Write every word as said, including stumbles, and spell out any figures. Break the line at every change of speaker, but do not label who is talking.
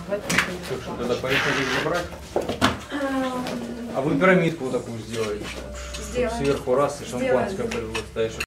в этом
Так что тогда поехали их забрать? А вы пирамидку вот такую сделаете?
Сделаем.
Сверху раз и шампанское
Сделаем.
ставишь.